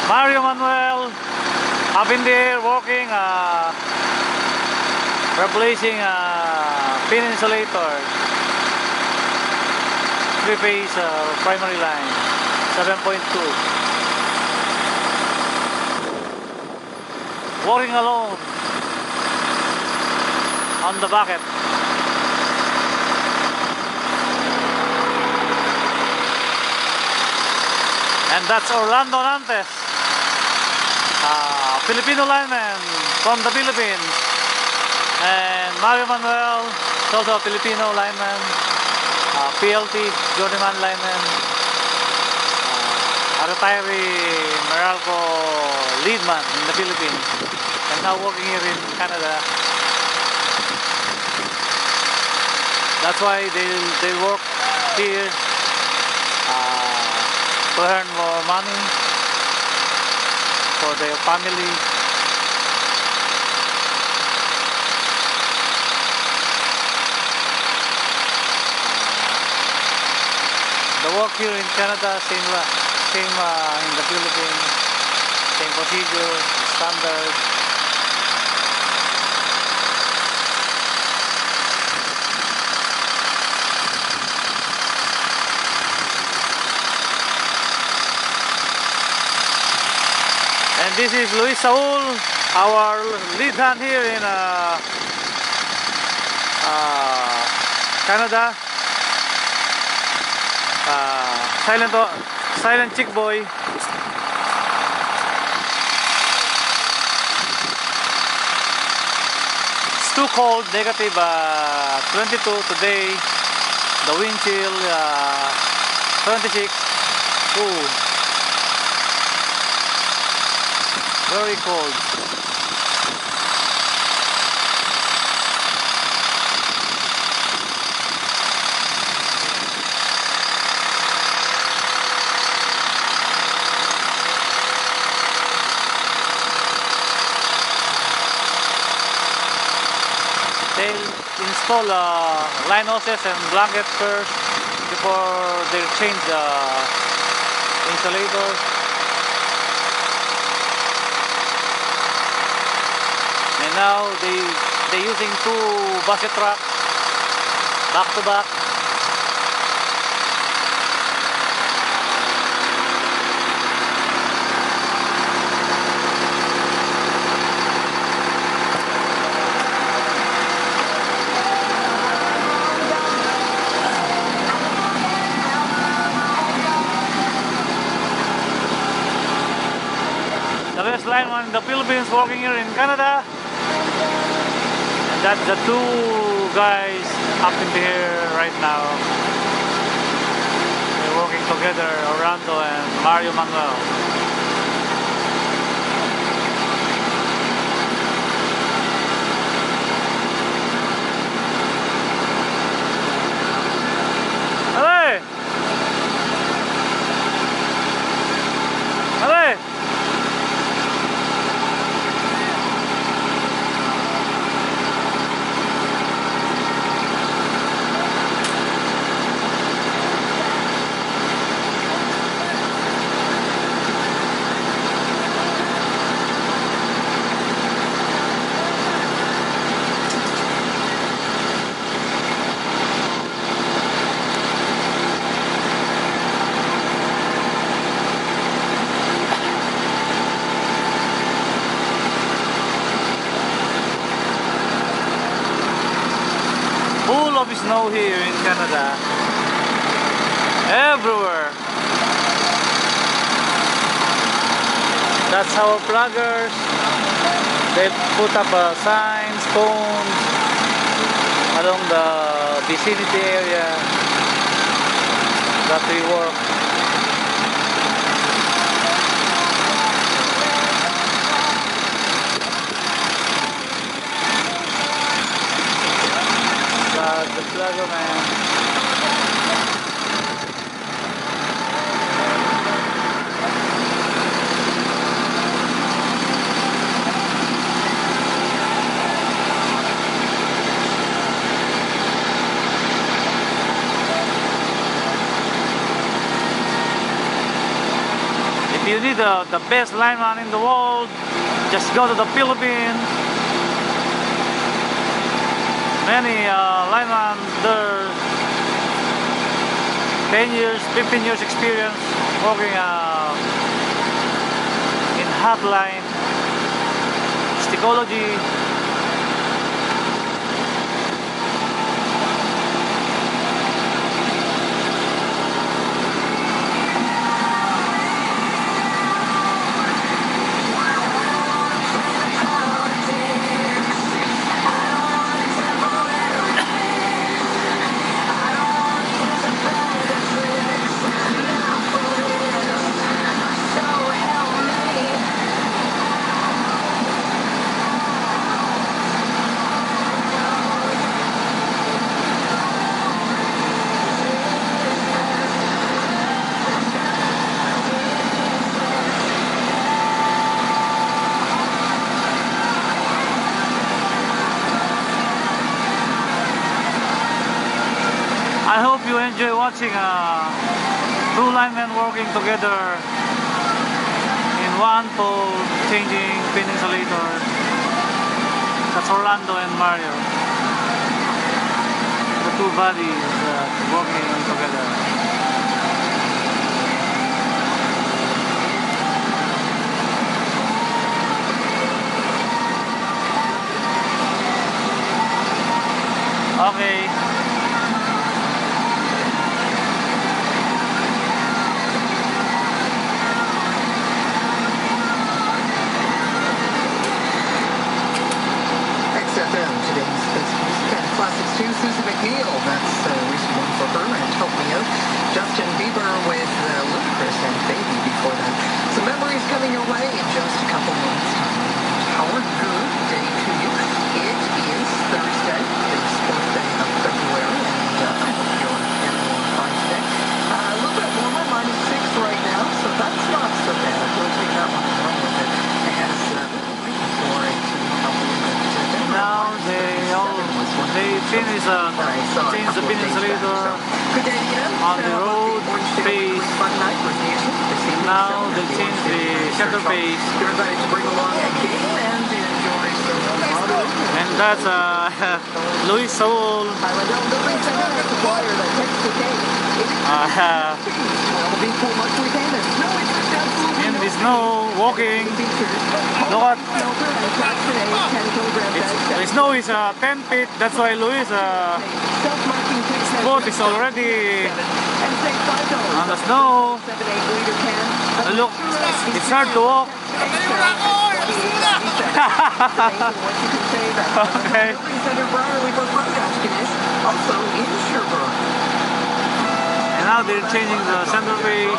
Mario Manuel up in the air working, replacing pin insulator, 3-phase primary line, 7.2. Working alone on the bucket. And that's Orlando Nantes, Filipino lineman from the Philippines. And Mario Manuel is also a Filipino lineman, PLT, journeyman lineman, a retiree Meralco leadman in the Philippines, and now working here in Canada. That's why they work here to earn more money for their family. The work here in Canada, same in the Philippines, same procedure, standard. And this is Luis Saul, our lead hand here in Canada. Silent chick boy. It's too cold, negative 22 today. The wind chill 26. Ooh, very cold. They install line hoses and blanket first before they change the insulator. And now they're using 2 bucket trucks back to back. The best lineman in the Philippines working here in Canada. And that's the 2 guys up in the air right now. They're working together, Orlando and Mario Manuel. Full of snow here in Canada, everywhere. That's how flaggers, they put up signs, cones along the vicinity area that we work. The flagger man. you need the best lineman in the world, just go to the Philippines. Many linemen there, 10 years, 15 years experience working in hotline, stickology. I hope you enjoy watching two linemen working together in one pole, changing pin insulators. That's Orlando and Mario, the two buddies working together. Okay. Classics 2, Susan McNeil, that's a recent one for her, and Help Me Out. Justin Bieber with Ludacris and Baby before that. Some memories coming your way in just a couple minutes. Howard, good day to you. It is Thursday, the 4th day of February, and I hope you're having a fine day. A little bit warmer, -6 right now, so that's not so bad. We'll take that one and run with it. As waiting for it to help a little bit. Now they finish change the pin insulator on the road face. Now they change the center face, and that's Luis Saul. In the snow, walking. Look at the snow is 10 feet. That's why Luis' boat is already on the snow. Look, it's hard to walk. Okay. And now they're changing the center face.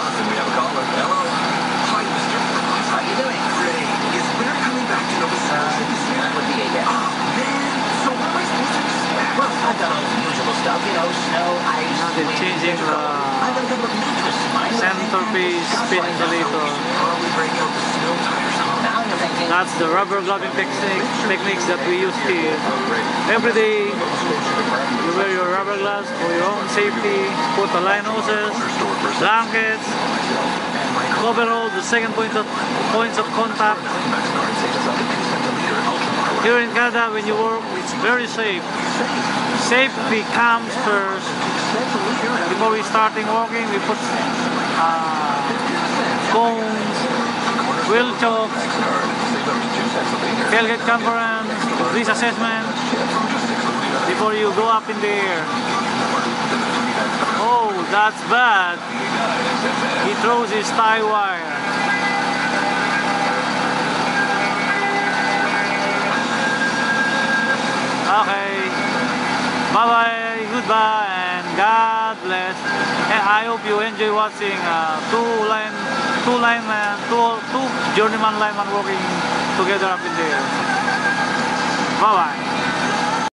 How you doing? Great. Is winter coming back to Nova Scotia this year? Would be a yes. Oh, man. So what am I supposed to expect? Well, I've done all the usual stuff, you know, snow, ice, Now they're wind, changing I got a couple of mattress. center face pin insulator. Probably break out the snow tires, huh? Now you're thinking, That's the rubber gloving techniques that we use here. Every day you wear your rubber gloves for your own safety. Put the line hoses, blankets, cover all the second points of contact. Here in Canada, when you work, it's very safe. Safety comes first. Before we starting walking, we put cones, wheel chocks, tailgate conference, risk assessment before you go up in the air. Oh, that's bad. He throws his tie wire. Okay. Bye-bye, goodbye, and God bless. And I hope you enjoy watching two journeyman linemen working together up in there. Bye-bye.